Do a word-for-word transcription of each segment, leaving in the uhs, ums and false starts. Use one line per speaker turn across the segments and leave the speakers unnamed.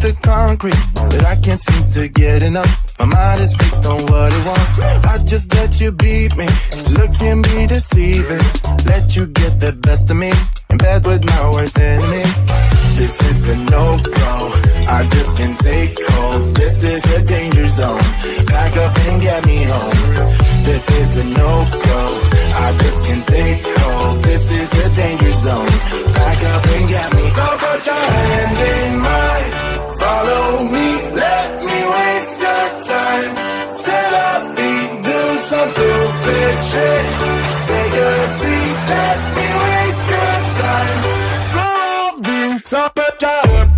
the concrete, but I can't seem to get enough. My mind is fixed on what it wants. I just let you beat me, look at me deceiving. Let you get the best of me, in bed with my worst enemy. This is a no-go, I just can't take hold. This is a danger zone, back up and get me home. This is a no-go, I just can't take hold. This is a danger zone, back up and get me. So put your hand in mine, follow me, let me waste your time. Stand up, me, do some stupid shit. Take a seat, let me waste your time. So put your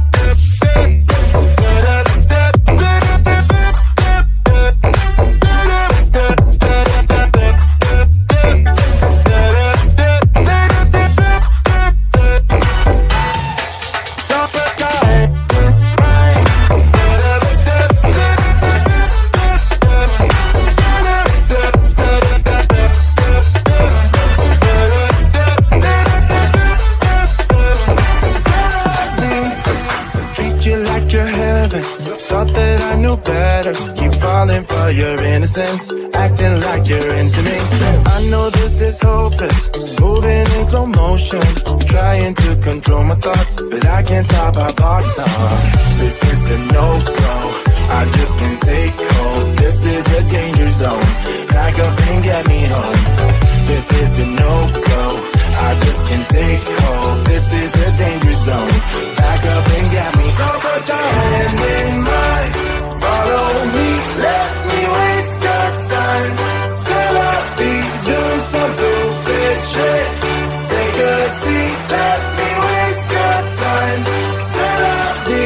for your innocence, acting like you're into me. I know this is hopeless, moving in slow motion, trying to control my thoughts, but I can't stop our thoughts. uh, This is a no-go, I just can't take hold. This is a danger zone, back up and get me home. This is a no-go, I just can't take hold. This is a danger zone, back up and get me. So put your hand in mine, follow me, let me waste your time. Still up, be do some stupid shit. Take a seat, let me waste your time. Still up, be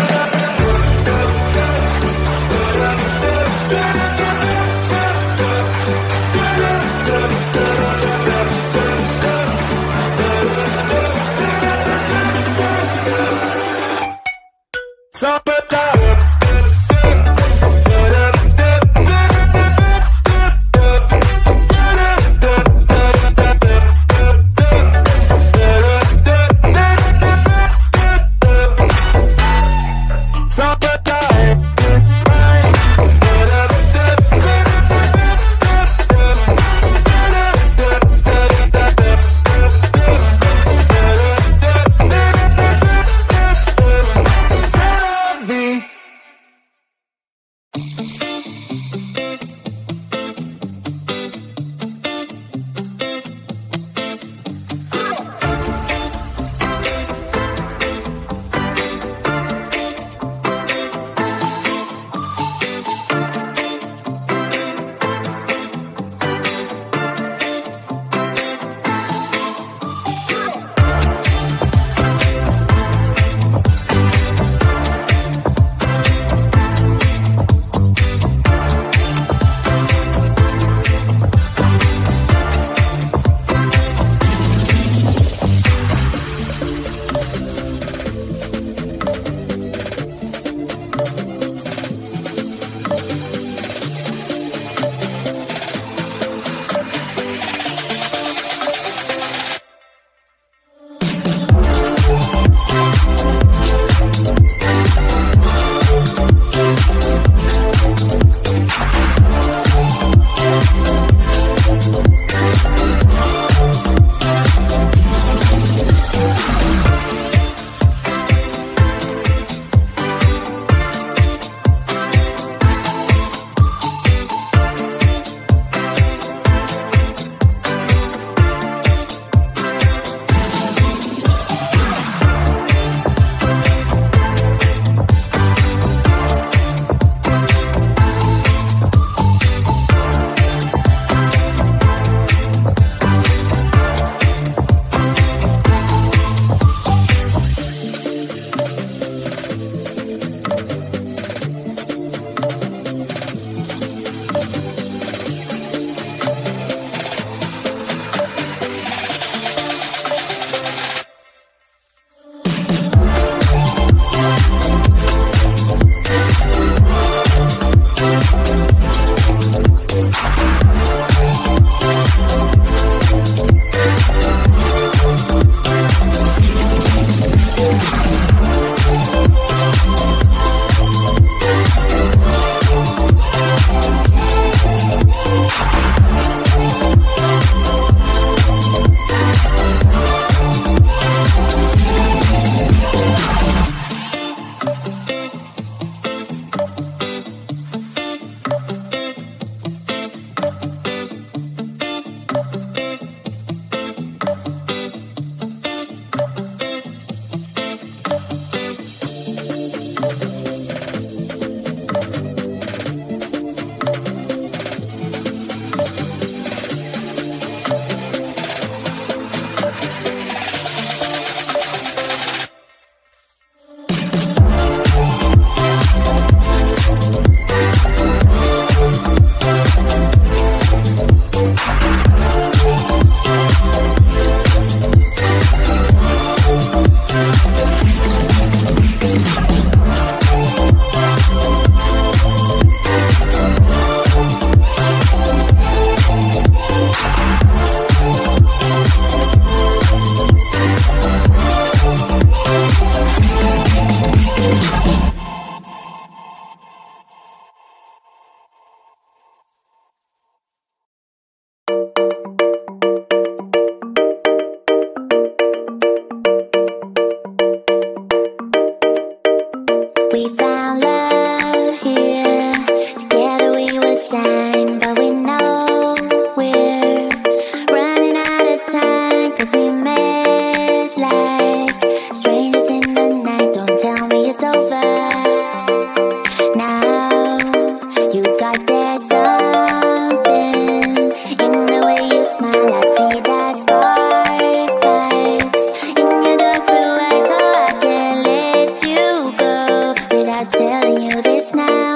so put down.
telling you this now.